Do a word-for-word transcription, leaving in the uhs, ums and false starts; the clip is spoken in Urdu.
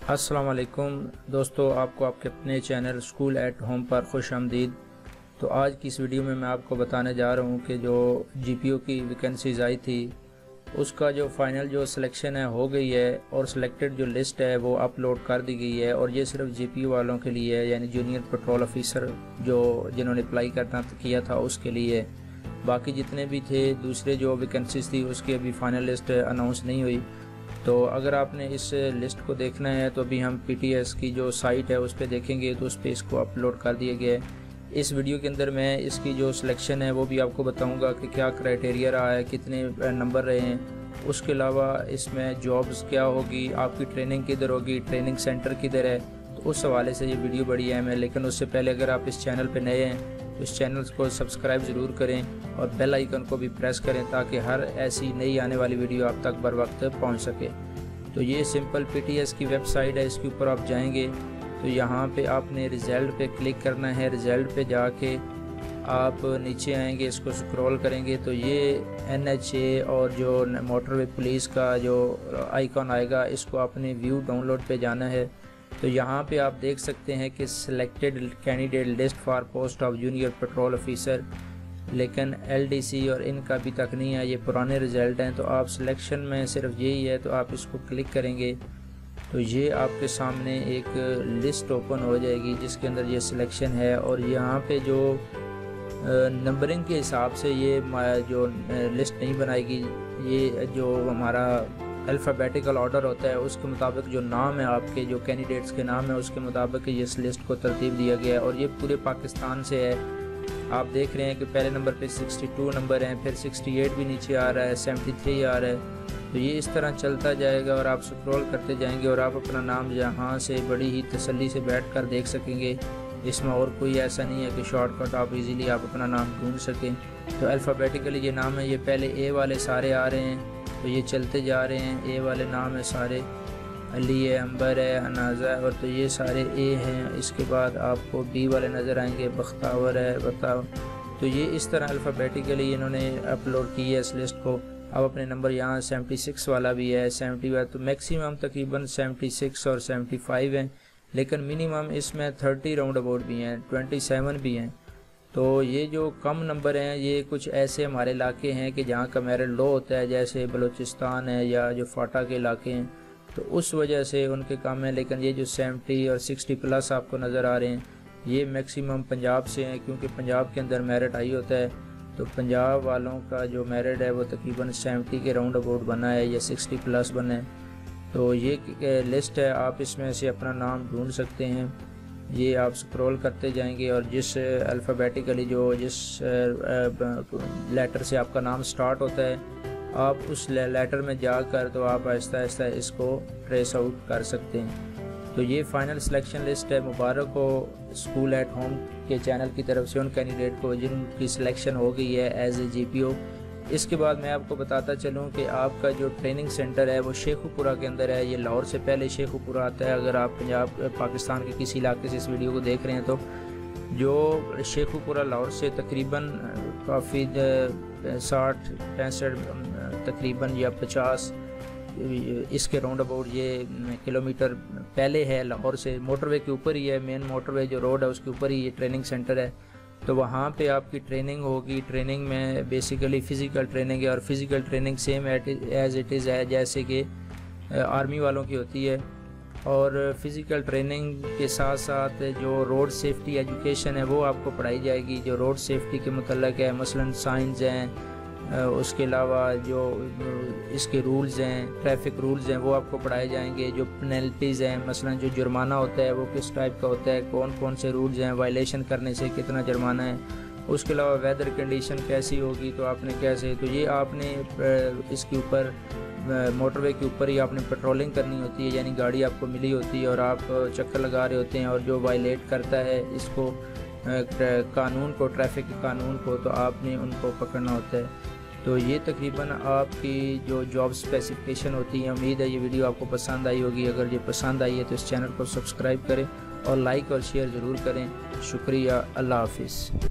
السلام علیکم دوستو، آپ کو آپ کے اپنے چینل اسکول ایٹ ہوم پر خوش آمدید۔ تو آج کی اس ویڈیو میں میں آپ کو بتانے جا رہا ہوں کہ جو جی پی او کی ویکنسیز آئی تھی اس کا جو فائنل جو سلیکشن ہے ہو گئی ہے، اور سلیکٹڈ جو لسٹ ہے وہ اپلوڈ کر دی گئی ہے، اور یہ صرف جی پی او والوں کے لیے ہے، یعنی جونیئر پیٹرول آفیسر جو جنہوں نے اپلائی کرنا کیا تھا اس کے لیے۔ باقی جتنے بھی تھے دوسرے جو ویکنسیز تھی اس کی ابھی فائنل لسٹ اناؤنس نہیں ہوئی۔ تو اگر آپ نے اس لسٹ کو دیکھنا ہے تو ابھی ہم پی ٹی ایس کی جو سائٹ ہے اس پہ دیکھیں گے، تو اس پہ اس کو اپلوڈ کر دیا گیا ہے۔ اس ویڈیو کے اندر میں اس کی جو سلیکشن ہے وہ بھی آپ کو بتاؤں گا کہ کیا کرائٹیریا رہا ہے، کتنے نمبر رہے ہیں، اس کے علاوہ اس میں جابز کیا ہوگی، آپ کی ٹریننگ کدھر ہوگی، ٹریننگ سینٹر کدھر ہے، تو اس حوالے سے یہ ویڈیو بڑی اہم ہے۔ لیکن اس سے پہلے اگر آپ اس چینل پہ نئے ہیں تو اس چینل کو سبسکرائب ضرور کریں اور بیل آئیکن کو بھی پریس کریں تاکہ ہر ایسی نئی آنے والی ویڈیو آپ تک بر وقت پہنچ سکے۔ تو یہ سمپل پی ٹی ایس کی ویب سائٹ ہے، اس کے اوپر آپ جائیں گے تو یہاں پہ آپ نے ریزلٹ پہ کلک کرنا ہے۔ ریزلٹ پہ جا کے آپ نیچے آئیں گے، اس کو سکرول کریں گے تو یہ این ایچ اے اور جو موٹر وے پولیس کا جو آئیکن آئے گا اس کو آپ نے ویو ڈاؤن لوڈ پہ جانا ہے۔ تو یہاں پہ آپ دیکھ سکتے ہیں کہ selected candidate list for post of junior patrol officer, لیکن ایل ڈی سی اور ان کا ابھی تک نہیں ہے، یہ پرانے ریزلٹ ہیں۔ تو آپ سلیکشن میں صرف یہی ہے، تو آپ اس کو کلک کریں گے تو یہ آپ کے سامنے ایک لسٹ اوپن ہو جائے گی جس کے اندر یہ سلیکشن ہے، اور یہاں پہ جو نمبرنگ کے حساب سے یہ جو لسٹ نہیں بنائے گی، یہ جو ہمارا الفابیٹیکل آرڈر ہوتا ہے اس کے مطابق جو نام ہے آپ کے جو کینڈیڈیٹس کے نام ہے اس کے مطابق یہ اس لسٹ کو ترتیب دیا گیا ہے، اور یہ پورے پاکستان سے ہے۔ آپ دیکھ رہے ہیں کہ پہلے نمبر پہ سکسٹی ٹو نمبر ہیں، پھر سکسٹی ایٹ بھی نیچے آ رہا ہے، سیونٹی تھری آ رہا ہے۔ تو یہ اس طرح چلتا جائے گا اور آپ سکرول کرتے جائیں گے اور آپ اپنا نام یہاں سے بڑی ہی تسلی سے بیٹھ کر دیکھ سکیں گے۔ اس میں اور کوئی ایسا نہیں ہے کہ شارٹ کٹ آپ ایزیلی آپ اپنا نام ڈھونڈ سکیں۔ تو الفابیٹیکلی یہ نام ہے، یہ پہلے اے والے سارے آ رہے ہیں تو یہ چلتے جا رہے ہیں، اے والے نام ہے سارے، علی ہے، امبر ہے، انازہ ہے، اور تو یہ سارے اے ہیں۔ اس کے بعد آپ کو بی والے نظر آئیں گے، بختاور ہے، بتاؤ۔ تو یہ اس طرح الفابیٹیکلی انہوں نے اپلوڈ کی ہے اس لسٹ کو۔ اب اپنے نمبر یہاں سیونٹی سکس والا بھی ہے، سیونٹی ہے، تو میکسیمم تقریباً سیونٹی سکس اور سیونٹی فائیو ہیں، لیکن منیمم اس میں تھرٹی راؤنڈ اباؤٹ بھی ہیں، ٹوینٹی سیون بھی ہیں۔ تو یہ جو کم نمبر ہیں یہ کچھ ایسے ہمارے علاقے ہیں کہ جہاں کا میرٹ لو ہوتا ہے، جیسے بلوچستان ہے یا جو فاٹا کے علاقے ہیں، تو اس وجہ سے ان کے کم ہیں۔ لیکن یہ جو سیونٹی اور سکسٹی پلس آپ کو نظر آ رہے ہیں یہ میکسیمم پنجاب سے ہیں، کیونکہ پنجاب کے اندر میرٹ آئی ہوتا ہے۔ تو پنجاب والوں کا جو میرٹ ہے وہ تقریباً سیونٹی کے راؤنڈ اباؤٹ بنا ہے یا سکسٹی پلس بنا ہے۔ تو یہ لسٹ ہے، آپ اس میں سے اپنا نام ڈھونڈ سکتے ہیں۔ یہ آپ سکرول کرتے جائیں گے اور جس الفابیٹیکلی جو جس لیٹر سے آپ کا نام سٹارٹ ہوتا ہے آپ اس لیٹر میں جا کر تو آپ آہستہ آہستہ اس کو ٹریس آؤٹ کر سکتے ہیں۔ تو یہ فائنل سلیکشن لسٹ ہے۔ مبارک ہو اسکول ایٹ ہوم کے چینل کی طرف سے ان کینڈیڈیٹ کو جن کی سلیکشن ہو گئی ہے ایز اے جی پی او۔ اس کے بعد میں آپ کو بتاتا چلوں کہ آپ کا جو ٹریننگ سینٹر ہے وہ شیخو پورہ کے اندر ہے۔ یہ لاہور سے پہلے شیخو پورہ آتا ہے۔ اگر آپ پنجاب پاکستان کے کسی علاقے سے اس ویڈیو کو دیکھ رہے ہیں تو جو شیخو پورہ لاہور سے تقریباً کافی ساٹھ پینسٹھ تقریباً یا پچاس اس کے راؤنڈ اباؤٹ یہ کلومیٹر پہلے ہے لاہور سے، موٹر وے کے اوپر ہی ہے، مین موٹر وے جو روڈ ہے اس کے اوپر ہی یہ ٹریننگ سینٹر ہے۔ تو وہاں پہ آپ کی ٹریننگ ہوگی۔ ٹریننگ میں بیسیکلی فزیکل ٹریننگ ہے، اور physical training same as it is ہے جیسے کہ آرمی والوں کی ہوتی ہے۔ اور فزیکل ٹریننگ کے ساتھ ساتھ جو روڈ سیفٹی ایجوکیشن ہے وہ آپ کو پڑھائی جائے گی، جو روڈ سیفٹی کے متعلق ہے، مثلاً سائنز ہیں، اس کے علاوہ جو اس کے رولز ہیں، ٹریفک رولز ہیں وہ آپ کو پڑھائے جائیں گے۔ جو پینلٹیز ہیں، مثلاً جو جرمانہ ہوتا ہے وہ کس ٹائپ کا ہوتا ہے، کون کون سے رولز ہیں، وائلیشن کرنے سے کتنا جرمانہ ہے۔ اس کے علاوہ ویدر کنڈیشن کیسی ہوگی تو آپ نے کیسے، تو یہ آپ نے اس کے اوپر موٹر وے کے اوپر ہی آپ نے پیٹرولنگ کرنی ہوتی ہے، یعنی گاڑی آپ کو ملی ہوتی ہے اور آپ چکر لگا رہے ہوتے ہیں، اور جو وائلیٹ کرتا ہے اس کو قانون کو، ٹریفک کے قانون کو، تو آپ نے ان کو پکڑنا ہوتا ہے۔ تو یہ تقریباً آپ کی جو جاب اسپیسیفکیشن ہوتی ہیں۔ امید ہے یہ ویڈیو آپ کو پسند آئی ہوگی۔ اگر یہ پسند آئی ہے تو اس چینل کو سبسکرائب کریں اور لائک اور شیئر ضرور کریں۔ شکریہ، اللہ حافظ۔